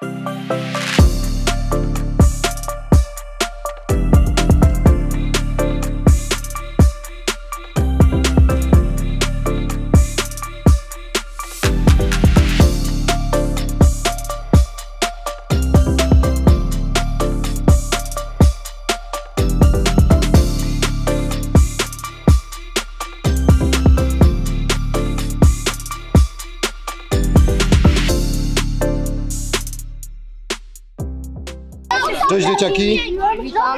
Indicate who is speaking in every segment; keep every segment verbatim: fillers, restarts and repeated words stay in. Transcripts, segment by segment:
Speaker 1: Cześć dzieciaki!
Speaker 2: Witam.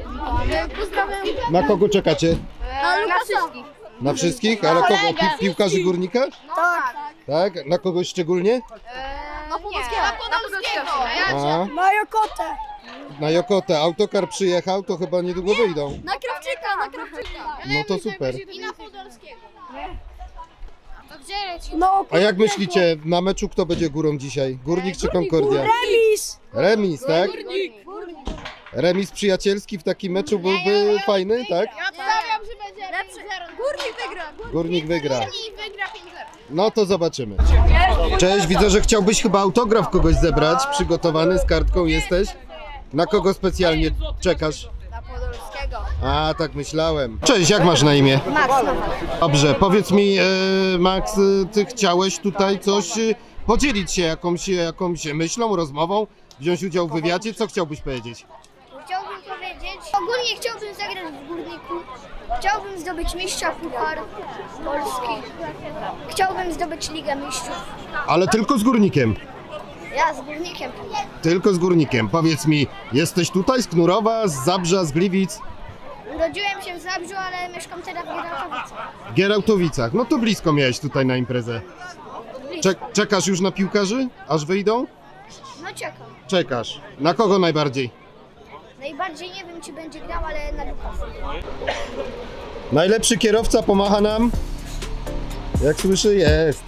Speaker 1: Na kogo czekacie?
Speaker 2: Na wszystkich.
Speaker 1: Na wszystkich? Ale kogo? Pi piłkarzy Górnika?
Speaker 2: Tak.
Speaker 1: Tak? Na kogoś szczególnie?
Speaker 2: Na Podolskiego. Na Podolskiego.
Speaker 1: A,
Speaker 2: Na Jokotę.
Speaker 1: na Jokotę. Autokar przyjechał, to chyba niedługo wyjdą.
Speaker 2: Na Krawczyka, na Krawczyka.
Speaker 1: No to super.
Speaker 3: I na Podolskiego. To gdzie leci?
Speaker 2: No,
Speaker 1: A jak myślicie, na meczu kto będzie górą dzisiaj? Górnik czy Concordia?
Speaker 2: remis.
Speaker 1: Remis, tak? Remis przyjacielski w takim meczu byłby fajny, tak?
Speaker 3: Ja obstawiam, że będzie pięć zero.
Speaker 2: Górnik wygra.
Speaker 1: Górnik wygra.
Speaker 3: I wygra pięć zero.
Speaker 1: No to zobaczymy. Cześć, widzę, że chciałbyś chyba autograf kogoś zebrać. Przygotowany z kartką jesteś? Na kogo specjalnie czekasz?
Speaker 2: Na Podolskiego.
Speaker 1: A, tak myślałem. Cześć, jak masz na imię?
Speaker 2: Max.
Speaker 1: Dobrze, powiedz mi, e, Max, e, ty chciałeś tutaj coś e, podzielić się jakąś, jakąś myślą, rozmową, wziąć udział w wywiadzie. Co chciałbyś powiedzieć?
Speaker 3: Chciałbym powiedzieć, ogólnie chciałbym zagrać w Górniku. Chciałbym zdobyć mistrza Puchar Polski. Chciałbym zdobyć Ligę Mistrzów.
Speaker 1: Ale tylko z Górnikiem.
Speaker 3: Ja z Górnikiem.
Speaker 1: Tylko z Górnikiem. Powiedz mi, jesteś tutaj z Knurowa, z Zabrza, z Gliwic?
Speaker 3: Urodziłem się w Zabrzu, ale mieszkam teraz w Gierałtowicach.
Speaker 1: W Gierałtowicach. No to blisko miałeś tutaj na imprezę. Czek czekasz już na piłkarzy, aż wyjdą?
Speaker 3: No czekam.
Speaker 1: Czekasz. Na kogo najbardziej?
Speaker 3: Najbardziej nie wiem, czy będzie grał, ale na Lukasa.
Speaker 1: Najlepszy kierowca pomacha nam. Jak słyszę, jest.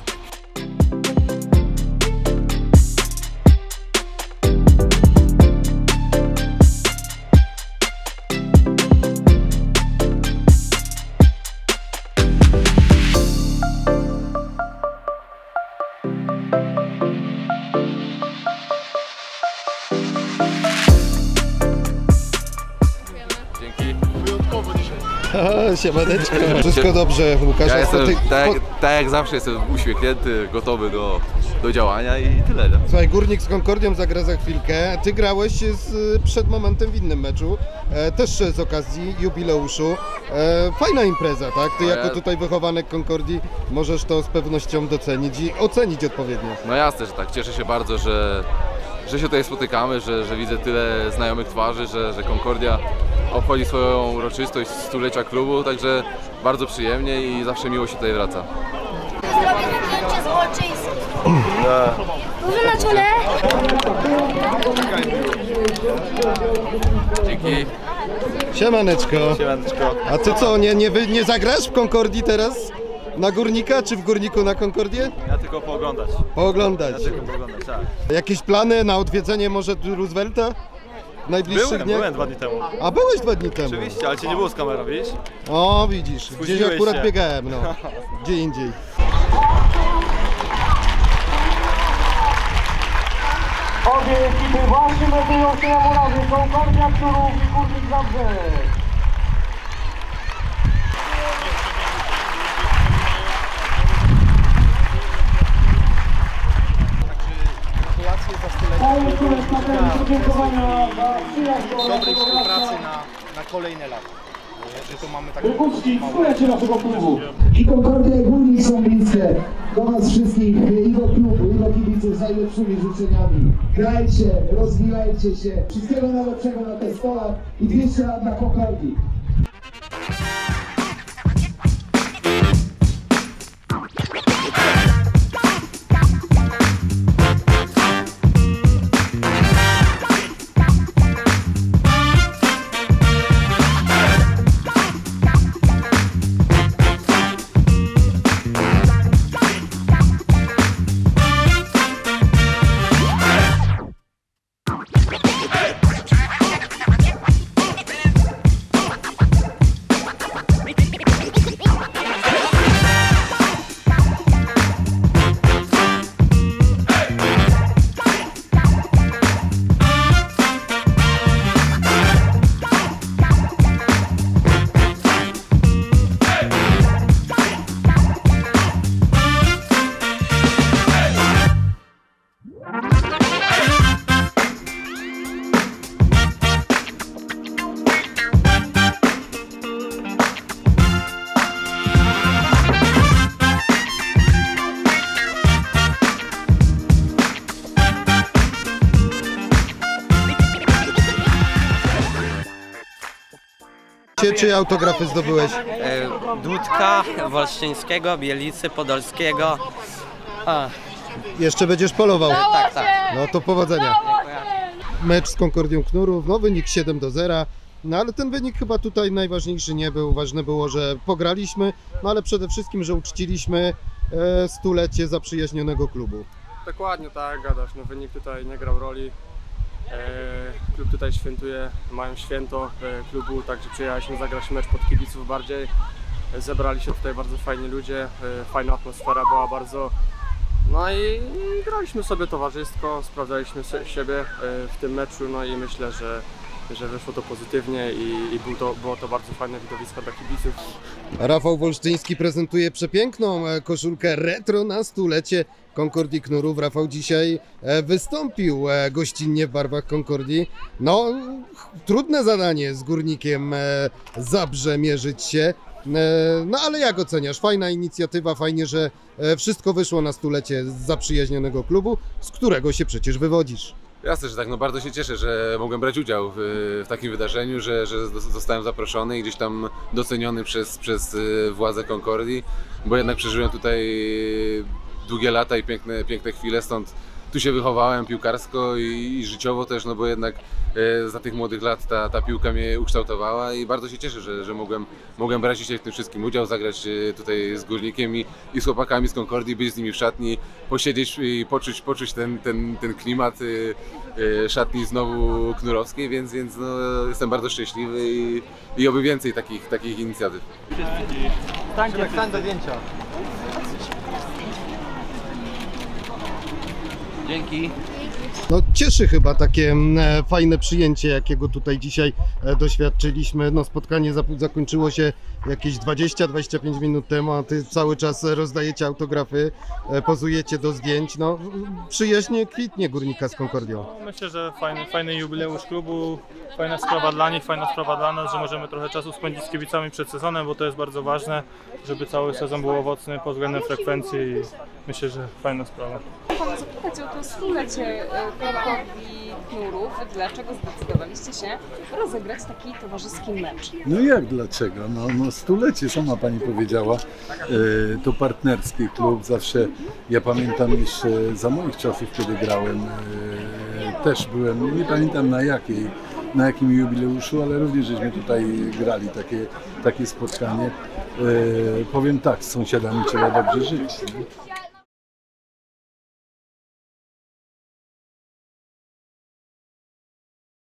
Speaker 1: O, siemaneczko. Wszystko dobrze, Łukasz?
Speaker 4: Ja jestem,
Speaker 1: Ty,
Speaker 4: tak,
Speaker 1: po...
Speaker 4: tak jak zawsze jestem uśmiechnięty, gotowy do, do działania i tyle. Nie?
Speaker 1: Słuchaj, Górnik z Concordią zagra za chwilkę. Ty grałeś z, przed momentem w innym meczu, e, też z okazji jubileuszu. E, fajna impreza, tak? Ty
Speaker 4: No
Speaker 1: jako
Speaker 4: ja-
Speaker 1: tutaj wychowanek Concordii możesz to z pewnością docenić i ocenić odpowiednio.
Speaker 4: No jasne, że tak. Cieszę się bardzo, że, że się tutaj spotykamy, że, że widzę tyle znajomych twarzy, że, że Concordia obchodzi swoją uroczystość stulecia klubu, także bardzo przyjemnie i zawsze miło się tutaj wraca.
Speaker 3: Zrobię zdjęcie z Wolczyńskim. Może na czole?
Speaker 4: Dzięki.
Speaker 1: Siemaneczko.
Speaker 5: Siemaneczko.
Speaker 1: A ty co, nie, nie, wy- nie zagrasz w Concordii teraz? Na Górnika, czy w Górniku na Concordię?
Speaker 5: Ja tylko pooglądać.
Speaker 1: Pooglądać.
Speaker 5: Ja tylko pooglądać, tak.
Speaker 1: Jakieś plany na odwiedzenie może Roosevelta w najbliższych
Speaker 5: Byłem,
Speaker 1: dniach?
Speaker 5: byłem dwa dni temu.
Speaker 1: A byłeś dwa dni temu?
Speaker 5: Oczywiście, ale cię nie było z kamerą, widzisz?
Speaker 1: O, widzisz, gdzieś
Speaker 5: Spóźniłeś
Speaker 1: akurat
Speaker 5: się.
Speaker 1: biegałem, no. Gdzie indziej.
Speaker 6: Obie ekipy właśnie metują się na murawie. Concordia Knurów i Górnik Zabrze.
Speaker 7: Gratulacje za stulecie
Speaker 6: Podziękowania za przyjaźń.
Speaker 7: dobrej współpracy na, na kolejne lata. Że to mamy tak
Speaker 6: Uczcić stulecie naszego klubu. I Concordia i Górnik są bliskie. Do nas wszystkich i do klubu, i do kibiców z najlepszymi życzeniami. Grajcie, rozwijajcie się. Wszystkiego najlepszego na tej stole i dwieście lat na Concordii.
Speaker 1: Gdzie czyje autografy zdobyłeś?
Speaker 8: E, Dudka, Wolsztyńskiego, Bielicy, Podolskiego. A,
Speaker 1: Jeszcze będziesz polował.
Speaker 8: tak, tak.
Speaker 1: No to powodzenia. Mecz z Concordią Knurów, no wynik siedem do zera. No ale ten wynik chyba tutaj najważniejszy nie był. Ważne było, że pograliśmy, no ale przede wszystkim, że uczciliśmy e, stulecie zaprzyjaźnionego klubu.
Speaker 9: Dokładnie tak, gadasz. No, wynik tutaj nie grał roli. E, klub tutaj świętuje, mają święto e, klubu, także przyjechaliśmy zagrać mecz pod kibiców bardziej. E, zebrali się tutaj bardzo fajni ludzie, e, fajna atmosfera była bardzo. No i, i graliśmy sobie towarzysko, sprawdzaliśmy se- siebie e, w tym meczu, no i myślę, że, że wyszło to pozytywnie i, i był to, było to bardzo fajne widowisko dla kibiców.
Speaker 1: Rafał Wolsztyński prezentuje przepiękną e, koszulkę retro na stulecie Concordii Knurów. Rafał dzisiaj e, wystąpił e, gościnnie w barwach Concordii. No, ch- trudne zadanie z Górnikiem e, Zabrze mierzyć się. E, No ale jak oceniasz? Fajna inicjatywa, fajnie, że e, wszystko wyszło na stulecie zaprzyjaźnionego klubu, z którego się przecież wywodzisz.
Speaker 4: Jasne, że tak, no bardzo się cieszę, że mogłem brać udział w, w takim wydarzeniu, że, że zostałem zaproszony i gdzieś tam doceniony przez, przez władze Concordii, bo jednak przeżyłem tutaj długie lata i piękne, piękne chwile, stąd tu się wychowałem piłkarsko i, i życiowo też, no bo jednak e, za tych młodych lat ta, ta piłka mnie ukształtowała i bardzo się cieszę, że, że mogłem, mogłem brać dzisiaj w tym wszystkim udział, zagrać e, tutaj z Górnikiem i, i z chłopakami z Concordii, być z nimi w szatni, posiedzieć i poczuć, poczuć ten, ten, ten klimat e, e, szatni znowu knurowskiej, więc, więc no, jestem bardzo szczęśliwy i, i oby więcej takich, takich inicjatyw.
Speaker 7: Stań do zdjęcia.
Speaker 8: Dzięki.
Speaker 1: No cieszy chyba takie e, fajne przyjęcie, jakiego tutaj dzisiaj e, doświadczyliśmy. No spotkanie zap- zakończyło się jakieś dwadzieścia dwadzieścia pięć minut temu, a ty cały czas rozdajecie autografy, e, pozujecie do zdjęć. No przyjaźnie kwitnie Górnika z Concordią.
Speaker 5: Myślę, że fajny, fajny jubileusz klubu, fajna sprawa dla nich, fajna sprawa dla nas, że możemy trochę czasu spędzić z kibicami przed sezonem, bo to jest bardzo ważne, żeby cały sezon był owocny pod względem frekwencji i myślę, że fajna sprawa.
Speaker 10: Pana zapytać o to stulecie Concordii Knurów. Dlaczego zdecydowaliście się rozegrać taki towarzyski mecz?
Speaker 11: No jak dlaczego? No, no stulecie, sama pani powiedziała, e, to partnerski klub. Zawsze, ja pamiętam jeszcze za moich czasów, kiedy grałem, e, też byłem, nie pamiętam na jakiej, na jakim jubileuszu, ale również żeśmy tutaj grali takie, takie spotkanie. E, powiem tak, z sąsiadami trzeba dobrze żyć. Nie?